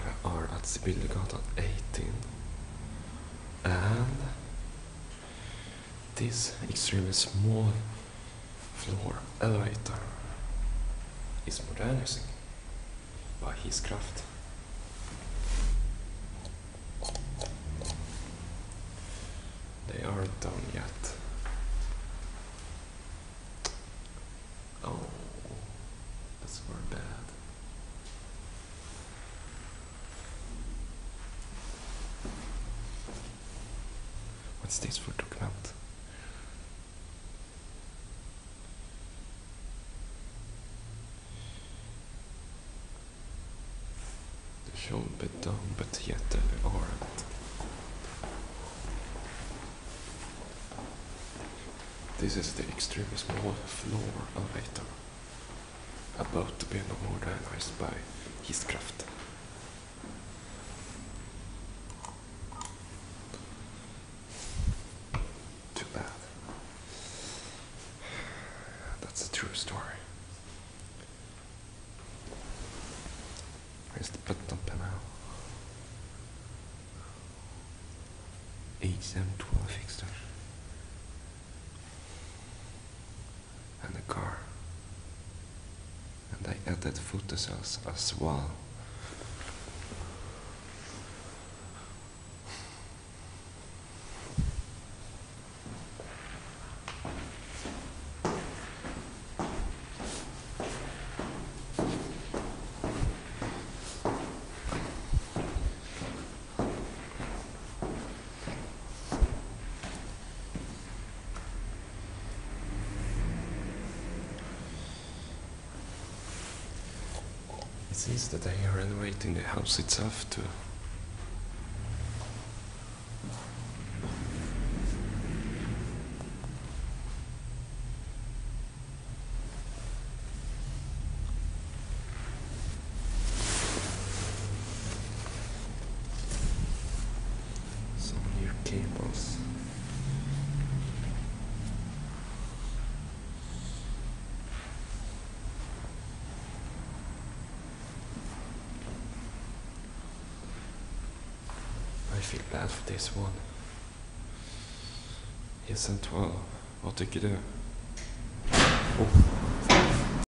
are at Sibyllegatan 18, and this extremely small floor elevator is modernizing by his craft. They aren't done yet. Oh, that's very bad. What's this for document? They should be done, but yet they aren't. This is the extremely small floor elevator, about to be modernized by his craft. Too bad. That's a true story. Where's the button panel? HM12 fixture. And a car. And I added photocells as well. It seems that they are renovating the house itself too. Some new cables. I feel bad for this one. Yes, and 12. Vad tycker du? Oh.